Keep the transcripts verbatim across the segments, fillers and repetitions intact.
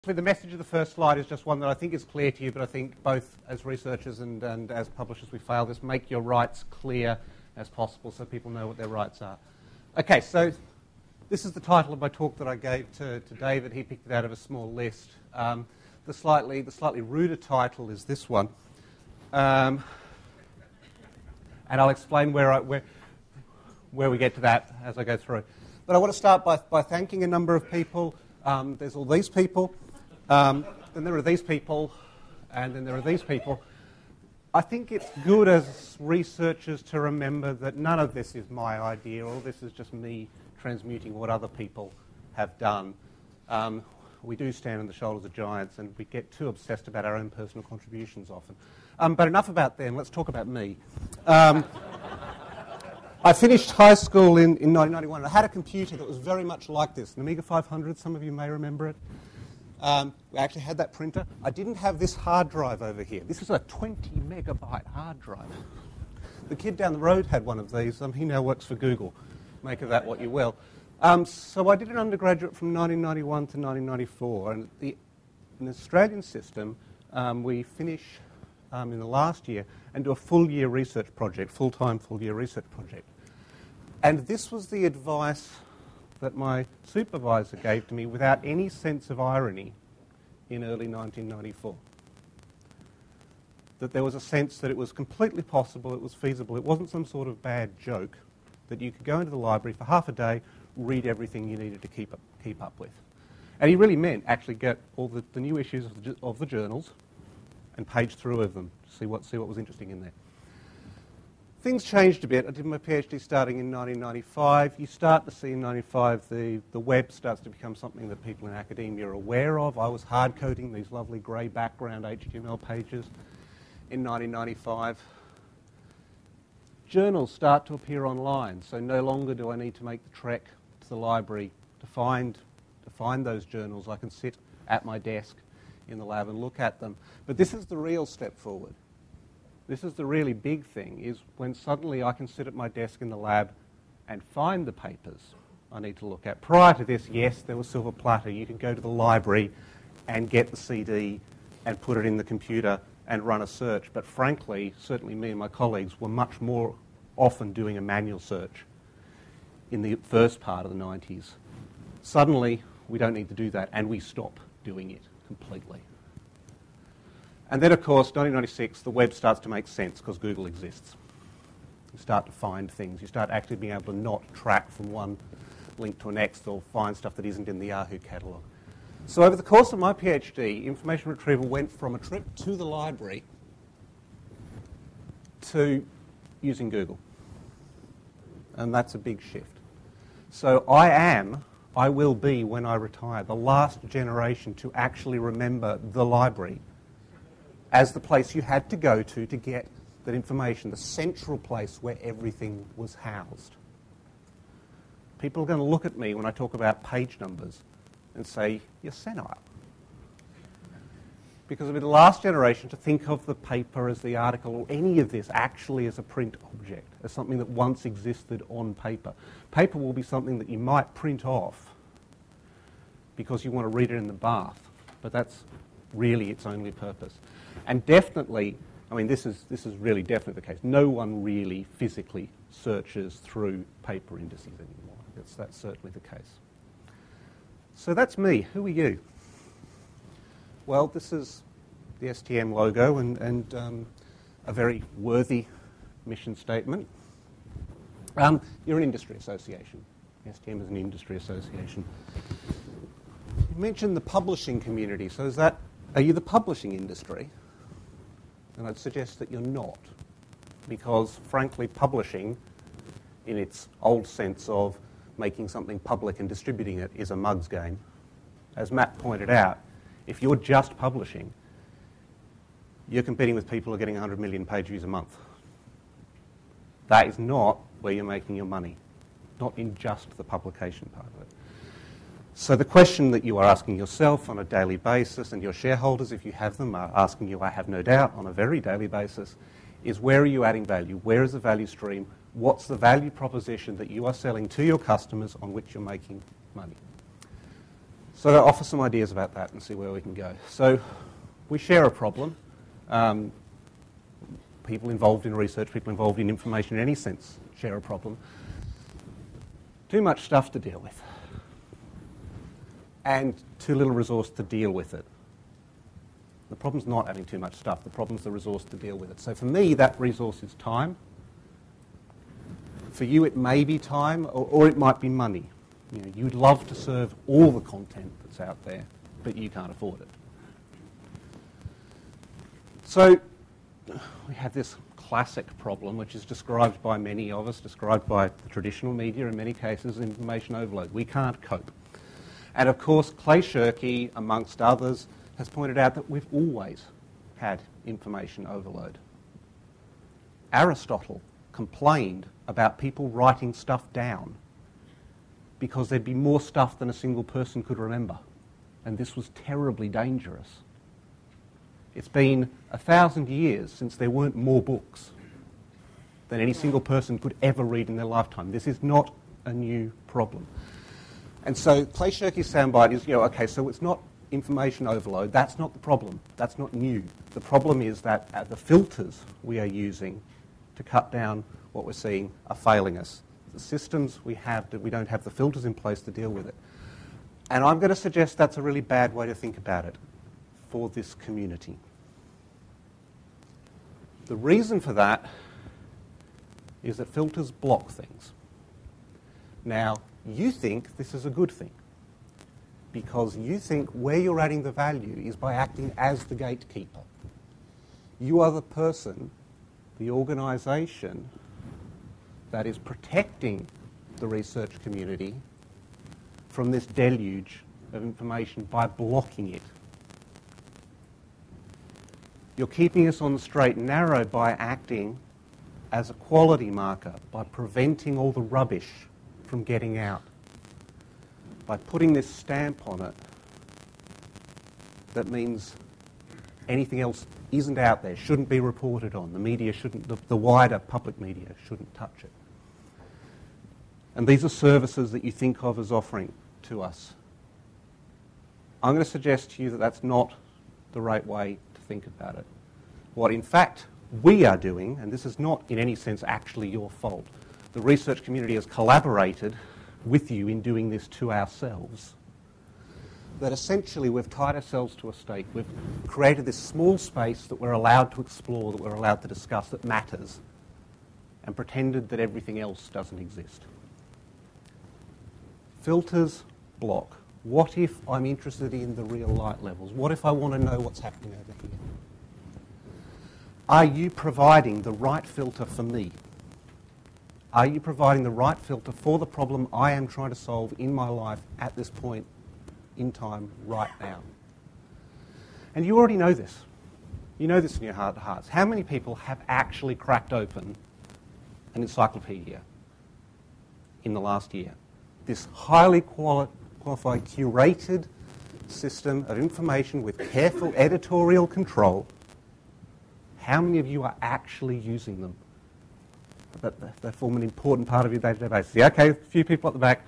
The message of the first slide is just one that I think is clear to you, but I think both as researchers and, and as publishers we fail this, make your rights clear as possible so people know what their rights are. Okay, so this is the title of my talk that I gave to, to David. He picked it out of a small list. Um, the, slightly, the slightly ruder title is this one. Um, and I'll explain where, I, where, where we get to that as I go through. But I want to start by, by thanking a number of people. Um, there's all these people. Um, then there are these people, and then there are these people. I think it's good as researchers to remember that none of this is my idea. All this is just me transmuting what other people have done. Um, we do stand on the shoulders of giants, and we get too obsessed about our own personal contributions often. Um, but enough about them. Let's talk about me. Um, I finished high school in, in nineteen ninety-one, and I had a computer that was very much like this, an Amiga five hundred. Some of you may remember it. Um, we actually had that printer. I didn't have this hard drive over here. This is a twenty megabyte hard drive. The kid down the road had one of these. Um, he now works for Google. Make of that what you will. Um, so I did an undergraduate from nineteen ninety-one to nineteen ninety-four. And the, in the Australian system, um, we finish um, in the last year and do a full-year research project, full-time, full-year research project. And this was the advice that my supervisor gave to me without any sense of irony in early nineteen ninety-four. That there was a sense that it was completely possible, it was feasible, it wasn't some sort of bad joke, that you could go into the library for half a day, read everything you needed to keep up, keep up with. And he really meant actually get all the, the new issues of the, of the journals and page through of them to see what, see what was interesting in there. Things changed a bit. I did my PhD starting in nineteen ninety-five. You start to see in ninety-five the, the web starts to become something that people in academia are aware of. I was hard-coding these lovely grey background H T M L pages in nineteen ninety-five. Journals start to appear online, so no longer do I need to make the trek to the library to find, to find those journals. I can sit at my desk in the lab and look at them. But this is the real step forward. This is the really big thing, is when suddenly I can sit at my desk in the lab and find the papers I need to look at. Prior to this, yes, there was Silver Platter. You could go to the library and get the C D and put it in the computer and run a search. But frankly, certainly me and my colleagues were much more often doing a manual search in the first part of the nineties. Suddenly, we don't need to do that, and we stop doing it completely. And then, of course, nineteen ninety-six, the web starts to make sense because Google exists. You start to find things. You start actually being able to not track from one link to the next or find stuff that isn't in the Yahoo catalogue. So over the course of my PhD, information retrieval went from a trip to the library to using Google. And that's a big shift. So I am, I will be when I retire, the last generation to actually remember the library as the place you had to go to to get that information, the central place where everything was housed. People are going to look at me when I talk about page numbers and say, you're senile. Because I'll be the last generation to think of the paper as the article or any of this actually as a print object, as something that once existed on paper. Paper will be something that you might print off because you want to read it in the bath, but that's really its only purpose. And definitely, I mean, this is, this is really definitely the case. No one really physically searches through paper indices anymore. That's, that's certainly the case. So that's me. Who are you? Well, this is the S T M logo and, and um, a very worthy mission statement. Um, you're an industry association. S T M is an industry association. You mentioned the publishing community. So is that, are you the publishing industry? And I'd suggest that you're not, because frankly, publishing, in its old sense of making something public and distributing it, is a mug's game. As Matt pointed out, if you're just publishing, you're competing with people who are getting one hundred million page views a month. That is not where you're making your money, not in just the publication part of it. So the question that you are asking yourself on a daily basis, and your shareholders, if you have them, are asking you, I have no doubt, on a very daily basis, is where are you adding value? Where is the value stream? What's the value proposition that you are selling to your customers on which you're making money? So I'll offer some ideas about that and see where we can go. So we share a problem. Um, people involved in research, people involved in information in any sense share a problem. Too much stuff to deal with. And too little resource to deal with it. The problem's not having too much stuff. The problem's the resource to deal with it. So for me, that resource is time. For you, it may be time, or, or it might be money. You know, you'd love to serve all the content that's out there, but you can't afford it. So we have this classic problem, which is described by many of us, described by the traditional media in many cases, information overload. We can't cope. And of course, Clay Shirky, amongst others, has pointed out that we've always had information overload. Aristotle complained about people writing stuff down because there'd be more stuff than a single person could remember. And this was terribly dangerous. It's been a thousand years since there weren't more books than any single person could ever read in their lifetime. This is not a new problem. And so Clay Shirky's soundbite is, you know, okay, so it's not information overload. That's not the problem. That's not new. The problem is that uh, the filters we are using to cut down what we're seeing are failing us. The systems we have, that we don't have the filters in place to deal with it. And I'm going to suggest that's a really bad way to think about it for this community. The reason for that is that filters block things. Now, you think this is a good thing because you think where you're adding the value is by acting as the gatekeeper. You are the person, the organisation, that is protecting the research community from this deluge of information by blocking it. You're keeping us on the straight and narrow by acting as a quality marker, by preventing all the rubbish from getting out, by putting this stamp on it that means anything else isn't out there, shouldn't be reported on. The media shouldn't, the, the wider public media shouldn't touch it. And these are services that you think of as offering to us. I'm going to suggest to you that that's not the right way to think about it. What in fact we are doing, and this is not in any sense actually your fault, the research community has collaborated with you in doing this to ourselves, that essentially we've tied ourselves to a stake. We've created this small space that we're allowed to explore, that we're allowed to discuss, that matters, and pretended that everything else doesn't exist. Filters block. What if I'm interested in the real light levels? What if I want to know what's happening over here? Are you providing the right filter for me? Are you providing the right filter for the problem I am trying to solve in my life at this point in time right now? And you already know this. You know this in your heart of hearts. How many people have actually cracked open an encyclopedia in the last year? This highly quali- qualified, curated system of information with careful editorial control. How many of you are actually using them? That, that form an important part of your day-to-day basis. Yeah, okay, a few people at the back.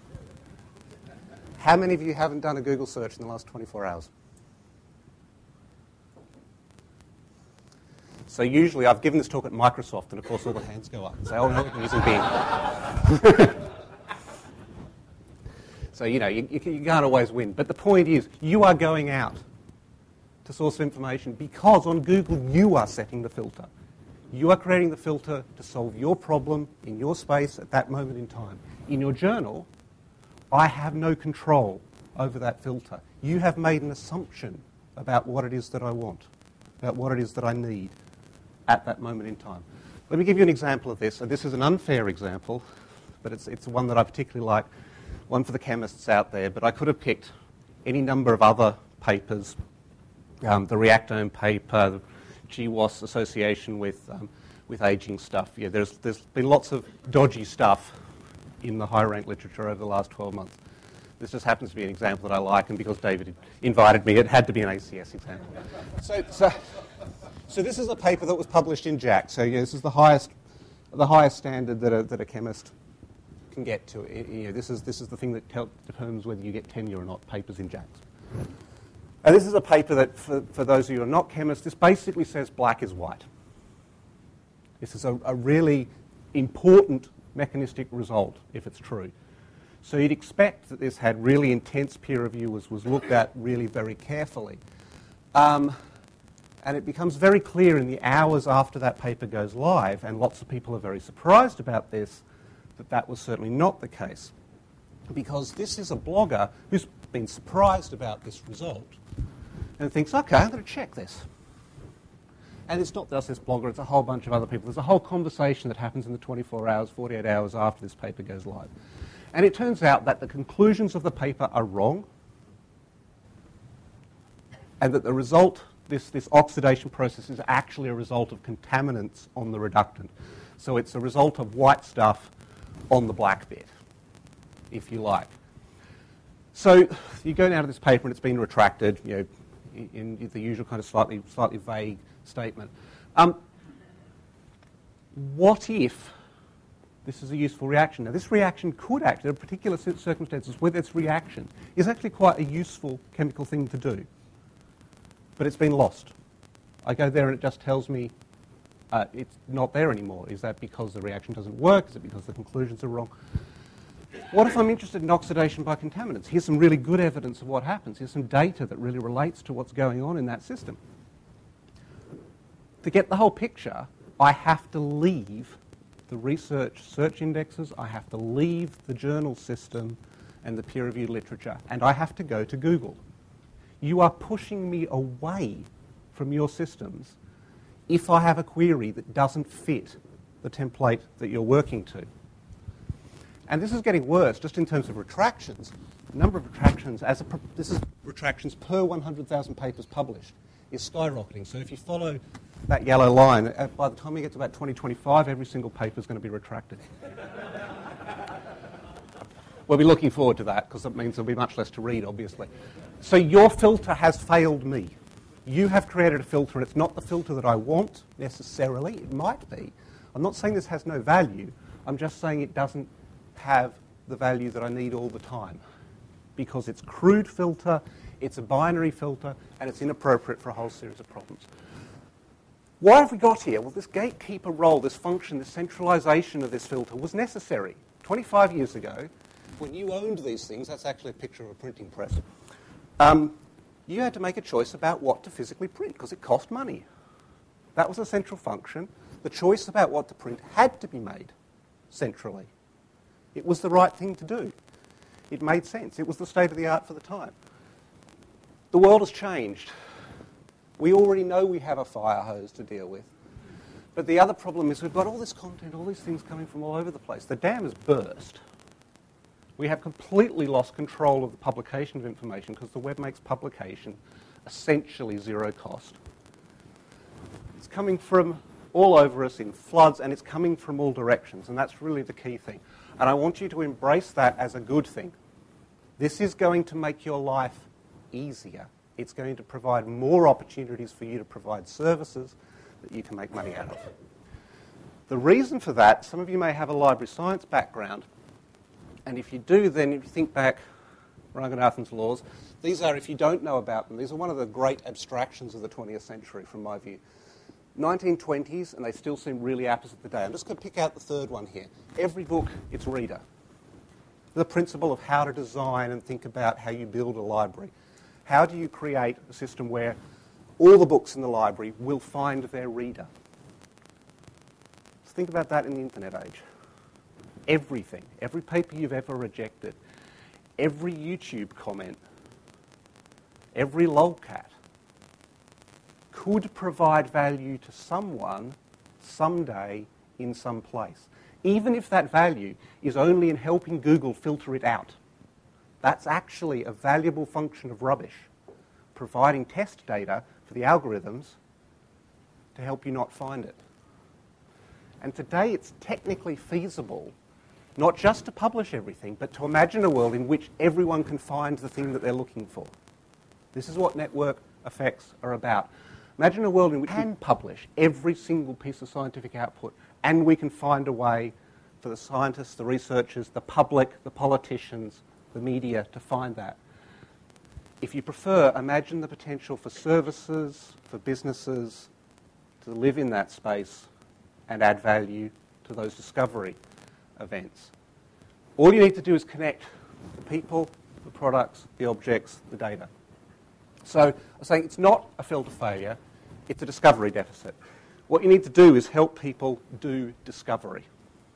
How many of you haven't done a Google search in the last twenty-four hours? So usually I've given this talk at Microsoft, and of course all the hands go up and say, oh no, we're using Bing. So, you know, you, you can't always win. But the point is, you are going out to source information because on Google you are setting the filter. You are creating the filter to solve your problem in your space at that moment in time. In your journal, I have no control over that filter. You have made an assumption about what it is that I want, about what it is that I need at that moment in time. Let me give you an example of this. And this is an unfair example, but it's, it's one that I particularly like, one for the chemists out there. But I could have picked any number of other papers, um, the Reactome paper, the G W A S association with um, with aging stuff. Yeah, there's there's been lots of dodgy stuff in the high rank literature over the last twelve months. This just happens to be an example that I like, and because David invited me, it had to be an A C S example. So so so this is a paper that was published in J A C. So yeah, this is the highest the highest standard that a, that a chemist can get to. You know, this is this is the thing that tel- determines whether you get tenure or not. Papers in JACS. And this is a paper that, for, for those of you who are not chemists, this basically says black is white. This is a, a really important mechanistic result if it's true. So you'd expect that this had really intense peer review, was, was looked at really very carefully. Um, and it becomes very clear in the hours after that paper goes live, and lots of people are very surprised about this, that that was certainly not the case. Because this is a blogger who's been surprised about this result and thinks, okay, I'm going to check this. And it's not just this blogger, it's a whole bunch of other people. There's a whole conversation that happens in the twenty-four hours, forty-eight hours after this paper goes live. And it turns out that the conclusions of the paper are wrong, and that the result, this, this oxidation process, is actually a result of contaminants on the reductant. So it's a result of white stuff on the black bit, if you like. So you go down to this paper and it's been retracted, you know, in, in the usual kind of slightly, slightly vague statement. Um, what if this is a useful reaction? Now, this reaction could actually, in particular circumstances where this reaction is actually quite a useful chemical thing to do, but it's been lost. I go there and it just tells me uh, it's not there anymore. Is that because the reaction doesn't work? Is it because the conclusions are wrong? What if I'm interested in oxidation by contaminants? Here's some really good evidence of what happens. Here's some data that really relates to what's going on in that system. To get the whole picture, I have to leave the research search indexes, I have to leave the journal system and the peer-reviewed literature, and I have to go to Google. You are pushing me away from your systems if I have a query that doesn't fit the template that you're working to. And this is getting worse just in terms of retractions. The number of retractions, as a, this is retractions per one hundred thousand papers published, is skyrocketing. So if you follow that yellow line, uh, by the time we get to about twenty twenty-five, every single paper is going to be retracted. We'll be looking forward to that, because that means there'll be much less to read, obviously. So your filter has failed me. You have created a filter, and it's not the filter that I want, necessarily. It might be. I'm not saying this has no value. I'm just saying it doesn't have the value that I need all the time, because it's crude filter, it's a binary filter, and it's inappropriate for a whole series of problems. Why have we got here? Well, this gatekeeper role, this function, this centralization of this filter was necessary. twenty-five years ago, when you owned these things, that's actually a picture of a printing press, um, you had to make a choice about what to physically print, because it cost money. That was a central function. The choice about what to print had to be made centrally. It was the right thing to do. It made sense. It was the state of the art for the time. The world has changed. We already know we have a fire hose to deal with. But the other problem is we've got all this content, all these things coming from all over the place. The dam has burst. We have completely lost control of the publication of information because the web makes publication essentially zero cost. It's coming from all over us in floods, and it's coming from all directions, and that's really the key thing. And I want you to embrace that as a good thing. This is going to make your life easier. It's going to provide more opportunities for you to provide services that you can make money out of. The reason for that, some of you may have a library science background, and if you do, then if you think back, Ranganathan's laws, these are, if you don't know about them, these are one of the great abstractions of the twentieth century from my view. nineteen twenties, and they still seem really apples of the day. I'm just going to pick out the third one here. Every book, its reader. The principle of how to design and think about how you build a library. How do you create a system where all the books in the library will find their reader? Just think about that in the internet age. Everything, every paper you've ever rejected, every YouTube comment, every lolcat could provide value to someone someday in some place, even if that value is only in helping Google filter it out. That's actually a valuable function of rubbish, providing test data for the algorithms to help you not find it. And today it's technically feasible not just to publish everything, but to imagine a world in which everyone can find the thing that they're looking for. This is what network effects are about. Imagine a world in which we can publish every single piece of scientific output, and we can find a way for the scientists, the researchers, the public, the politicians, the media to find that. If you prefer, imagine the potential for services, for businesses to live in that space and add value to those discovery events. All you need to do is connect the people, the products, the objects, the data. So I'm saying it's not a filter failure, it's a discovery deficit. What you need to do is help people do discovery.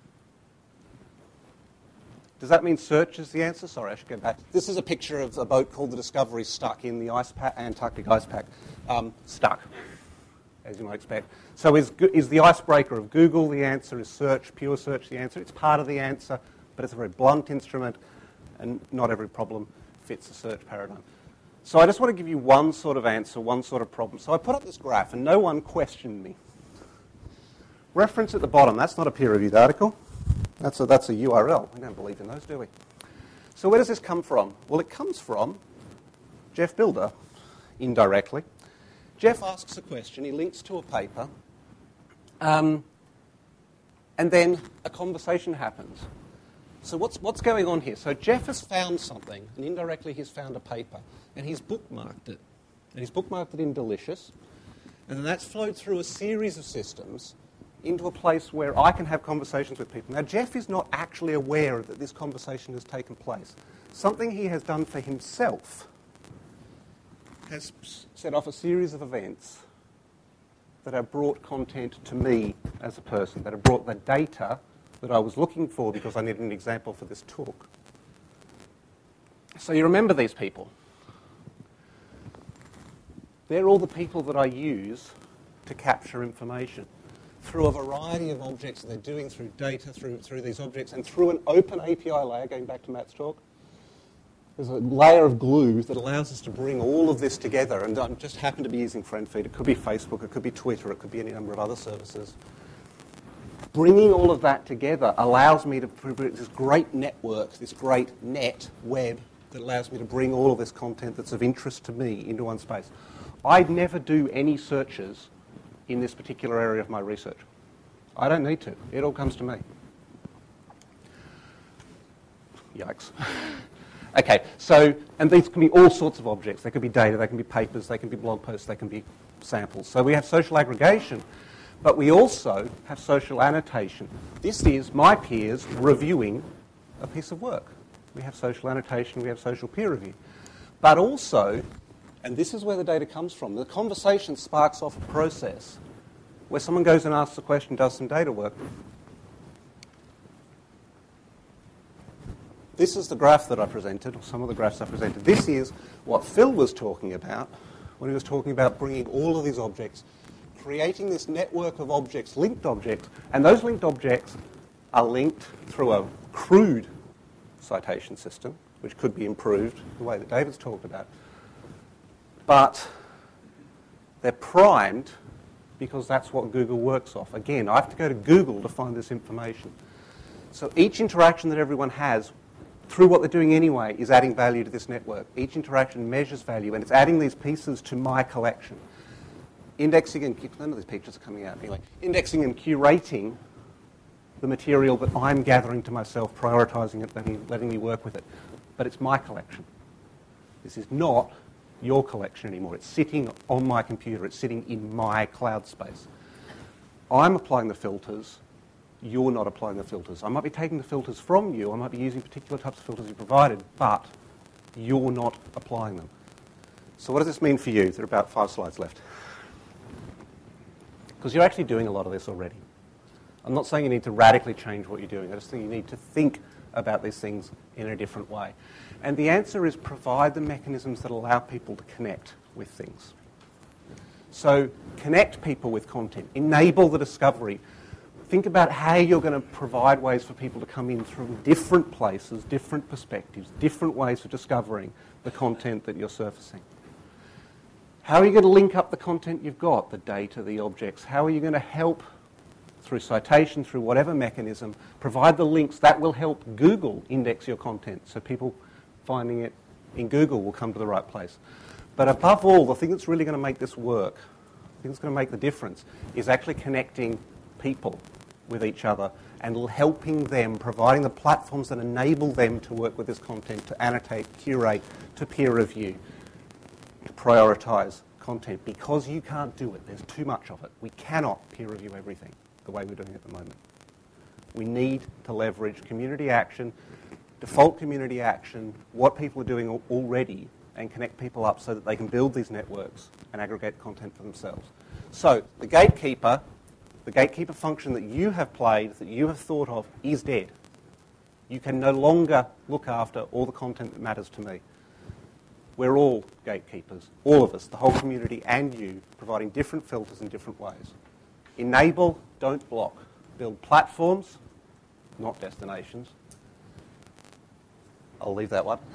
Does that mean search is the answer? Sorry, I should go back. This is a picture of a boat called the Discovery stuck in the ice pack, Antarctic ice pack. Um, stuck, as you might expect. So is, is the icebreaker of Google the answer? Is search, pure search, the answer? It's part of the answer, but it's a very blunt instrument, and not every problem fits the search paradigm. So I just want to give you one sort of answer, one sort of problem. So I put up this graph, and no one questioned me. Reference at the bottom, that's not a peer-reviewed article. That's a, that's a U R L. We don't believe in those, do we? So where does this come from? Well, it comes from Jeff Bilder, indirectly. Jeff asks a question, he links to a paper, um, and then a conversation happens. So what's, what's going on here? So Jeff has found something, and indirectly he's found a paper, and he's bookmarked it. And he's bookmarked it in Delicious, and then that's flowed through a series of systems into a place where I can have conversations with people. Now, Jeff is not actually aware that this conversation has taken place. Something he has done for himself has set off a series of events that have brought content to me as a person, that have brought the data that I was looking for because I needed an example for this talk. So you remember these people. They're all the people that I use to capture information through a variety of objects that they're doing, through data, through, through these objects, and through an open A P I layer, going back to Matt's talk. There's a layer of glue that allows us to bring all of this together, and I just happen to be using FriendFeed. It could be Facebook, it could be Twitter, it could be any number of other services. Bringing all of that together allows me to create this great network, this great net web that allows me to bring all of this content that's of interest to me into one space. I'd never do any searches in this particular area of my research. I don't need to. It all comes to me. Yikes. Okay, so, and these can be all sorts of objects. They could be data, they can be papers, they can be blog posts, they can be samples. So we have social aggregation, but we also have social annotation. This is my peers reviewing a piece of work. We have social annotation, we have social peer review. But also, and this is where the data comes from, the conversation sparks off a process where someone goes and asks a question, does some data work. This is the graph that I presented, or some of the graphs I presented. This is what Phil was talking about when he was talking about bringing all of these objects, creating this network of objects, linked objects, and those linked objects are linked through a crude citation system, which could be improved the way that David's talked about. But they're primed because that's what Google works off. Again, I have to go to Google to find this information. So each interaction that everyone has, through what they're doing anyway, is adding value to this network. Each interaction measures value, and it's adding these pieces to my collection. Indexing and, none of these pictures are coming out anyway, indexing and curating the material that I'm gathering to myself, prioritizing it, letting, letting me work with it. But it's my collection. This is not your collection anymore. It's sitting on my computer. It's sitting in my cloud space. I'm applying the filters. You're not applying the filters. I might be taking the filters from you. I might be using particular types of filters you provided, but you're not applying them. So what does this mean for you? There are about five slides left. Because you're actually doing a lot of this already. I'm not saying you need to radically change what you're doing. I just think you need to think about these things in a different way. And the answer is provide the mechanisms that allow people to connect with things. So connect people with content. Enable the discovery. Think about how you're going to provide ways for people to come in through different places, different perspectives, different ways of discovering the content that you're surfacing. How are you going to link up the content you've got, the data, the objects? How are you going to help, through citation, through whatever mechanism, provide the links that will help Google index your content so people finding it in Google will come to the right place. But above all, the thing that's really going to make this work, the thing that's going to make the difference, is actually connecting people with each other and l- helping them, providing the platforms that enable them to work with this content, to annotate, curate, to peer review, to prioritise content, because you can't do it. There's too much of it. We cannot peer review everything the way we're doing at the moment. We need to leverage community action, default community action, what people are doing al- already, and connect people up so that they can build these networks and aggregate content for themselves. So the gatekeeper, the gatekeeper function that you have played, that you have thought of, is dead. You can no longer look after all the content that matters to me. We're all gatekeepers, all of us, the whole community and you, providing different filters in different ways. Enable, don't block. Build platforms, not destinations. I'll leave that one.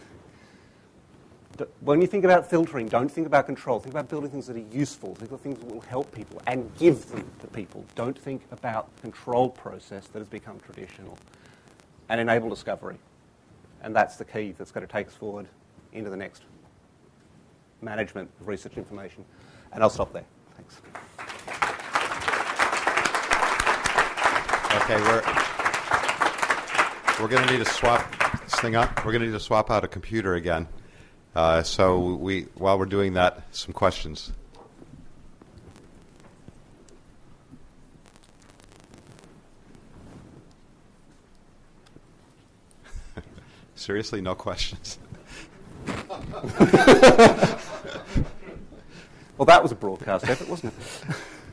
When you think about filtering, don't think about control. Think about building things that are useful. Think about things that will help people and give them to people. Don't think about the control process that has become traditional. And enable discovery. And that's the key that's going to take us forward into the next management of research information. And I'll stop there. Thanks. Okay, we're we're going to need to swap this thing up. We're going to need to swap out a computer again. Uh, so we, while we're doing that, some questions. Seriously, no questions? Well, that was a broadcast effort, wasn't it?